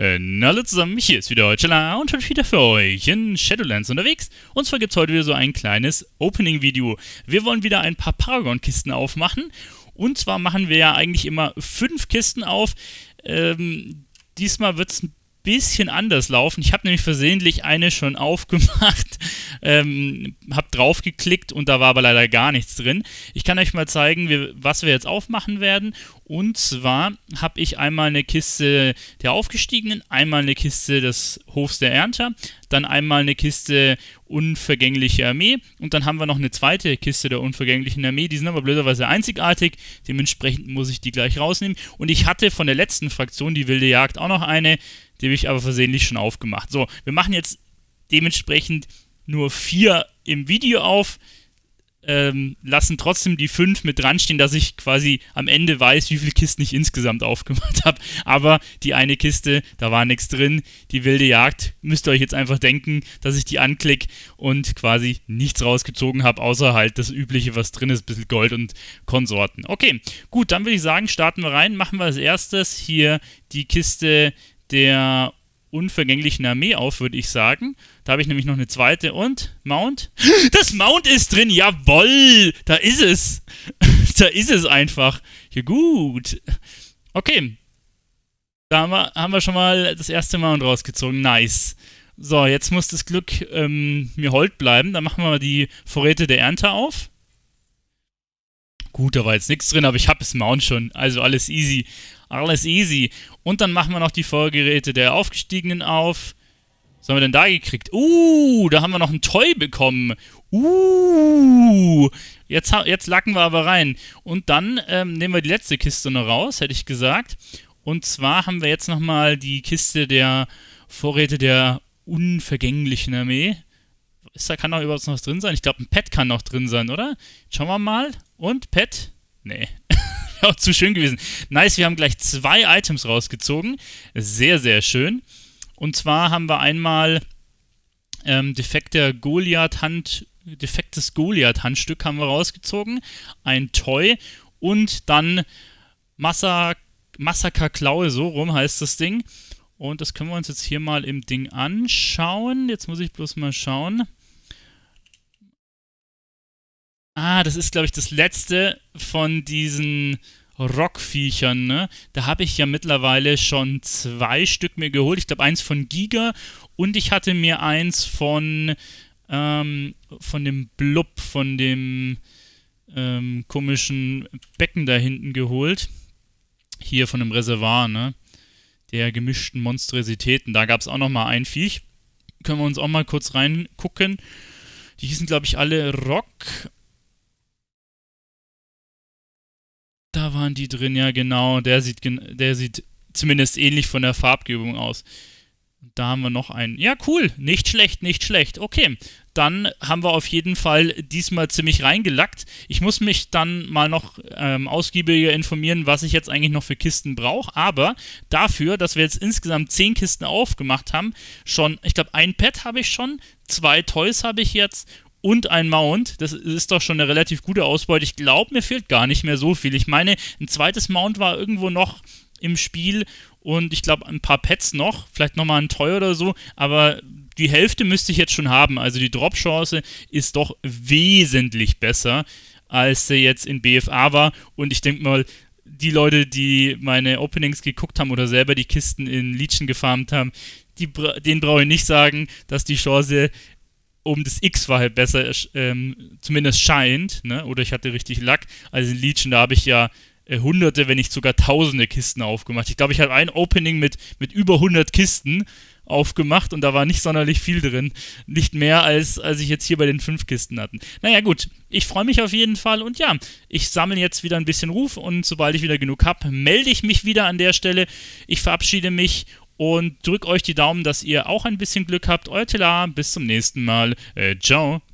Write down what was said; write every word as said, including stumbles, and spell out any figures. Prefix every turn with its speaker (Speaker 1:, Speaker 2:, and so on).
Speaker 1: Äh, na alle zusammen, hier ist wieder Chilla und schon wieder für euch in Shadowlands unterwegs. Und zwar gibt es heute wieder so ein kleines Opening-Video. Wir wollen wieder ein paar Paragon-Kisten aufmachen. Und zwar machen wir ja eigentlich immer fünf Kisten auf. Ähm, diesmal wird es ein bisschen anders laufen. Ich habe nämlich versehentlich eine schon aufgemacht, ähm, habe drauf geklickt und da war aber leider gar nichts drin. Ich kann euch mal zeigen, wie, was wir jetzt aufmachen werden. Und zwar habe ich einmal eine Kiste der Aufgestiegenen, einmal eine Kiste des Hofs der Ernter, dann einmal eine Kiste Unvergängliche Armee und dann haben wir noch eine zweite Kiste der Unvergänglichen Armee. Die sind aber blöderweise einzigartig, dementsprechend muss ich die gleich rausnehmen. Und ich hatte von der letzten Fraktion, die Wilde Jagd, auch noch eine, die habe ich aber versehentlich schon aufgemacht. So, wir machen jetzt dementsprechend nur vier im Video auf, ähm, lassen trotzdem die fünf mit dran stehen, dass ich quasi am Ende weiß, wie viele Kisten ich insgesamt aufgemacht habe. Aber die eine Kiste, da war nichts drin. Die Wilde Jagd, müsst ihr euch jetzt einfach denken, dass ich die anklicke und quasi nichts rausgezogen habe, außer halt das Übliche, was drin ist, ein bisschen Gold und Konsorten. Okay, gut, dann würde ich sagen, starten wir rein. Machen wir als erstes hier die Kiste der Unvergänglichen Armee auf, würde ich sagen. Da habe ich nämlich noch eine zweite und Mount. Das Mount ist drin, jawoll! Da ist es. Da ist es einfach. Ja gut. Okay. Da haben wir, haben wir schon mal das erste Mount rausgezogen. Nice. So, jetzt muss das Glück ähm, mir hold bleiben. Dann machen wir mal die Vorräte der Ernte auf. Gut, da war jetzt nichts drin, aber ich habe das Mount schon. Also alles easy. Alles easy. Und dann machen wir noch die Vorgeräte der Aufgestiegenen auf. Was haben wir denn da gekriegt? Uh, da haben wir noch ein Toy bekommen. Uh, jetzt, jetzt lacken wir aber rein. Und dann ähm, nehmen wir die letzte Kiste noch raus, hätte ich gesagt. Und zwar haben wir jetzt nochmal die Kiste der Vorräte der Unvergänglichen Armee. Ist da, kann da überhaupt noch was drin sein? Ich glaube, ein Pet kann noch drin sein, oder? Schauen wir mal. Und Pet? Nee. Auch zu schön gewesen. Nice, wir haben gleich zwei Items rausgezogen. Sehr, sehr schön. Und zwar haben wir einmal ähm, defekter Goliath-Hand, defektes Goliath-Handstück haben wir rausgezogen. Ein Toy. Und dann Massa Massaker-Klaue, so rum heißt das Ding. Und das können wir uns jetzt hier mal im Ding anschauen. Jetzt muss ich bloß mal schauen. Ah, das ist, glaube ich, das letzte von diesen Rockviechern, ne? Da habe ich ja mittlerweile schon zwei Stück mir geholt. Ich glaube, eins von Giga und ich hatte mir eins von, ähm, von dem Blub, von dem ähm, komischen Becken da hinten geholt. Hier von dem Reservoir, ne? Der gemischten Monstrositäten. Da gab es auch noch mal ein Viech. Können wir uns auch mal kurz reingucken. Die hießen, glaube ich, alle Rock. Da waren die drin, ja genau. Der sieht, der sieht zumindest ähnlich von der Farbgebung aus. Da haben wir noch einen. Ja, cool. Nicht schlecht, nicht schlecht. Okay, dann haben wir auf jeden Fall diesmal ziemlich reingelackt. Ich muss mich dann mal noch ähm, ausgiebiger informieren, was ich jetzt eigentlich noch für Kisten brauche. Aber dafür, dass wir jetzt insgesamt zehn Kisten aufgemacht haben, schon, ich glaube, ein Pet habe ich schon, zwei Toys habe ich jetzt und ein Mount. Das ist doch schon eine relativ gute Ausbeute. Ich glaube, mir fehlt gar nicht mehr so viel. Ich meine, ein zweites Mount war irgendwo noch im Spiel und ich glaube, ein paar Pets noch. Vielleicht nochmal ein Toy oder so. Aber die Hälfte müsste ich jetzt schon haben. Also die Drop-Chance ist doch wesentlich besser, als sie jetzt in B F A war. Und ich denke mal, die Leute, die meine Openings geguckt haben oder selber die Kisten in Legion gefarmt haben, die, denen brauche ich nicht sagen, dass die Chance um das X-Fache besser, ähm, zumindest scheint, ne? Oder ich hatte richtig Lack. Also in Legion, da habe ich ja äh, hunderte, wenn nicht sogar tausende Kisten aufgemacht. Ich glaube, ich habe ein Opening mit, mit über hundert Kisten aufgemacht und da war nicht sonderlich viel drin. Nicht mehr, als, als ich jetzt hier bei den fünf Kisten hatten. Naja gut, ich freue mich auf jeden Fall und ja, ich sammle jetzt wieder ein bisschen Ruf und sobald ich wieder genug habe, melde ich mich wieder an der Stelle. Ich verabschiede mich und drückt euch die Daumen, dass ihr auch ein bisschen Glück habt. Euer Tela, bis zum nächsten Mal. Äh, ciao.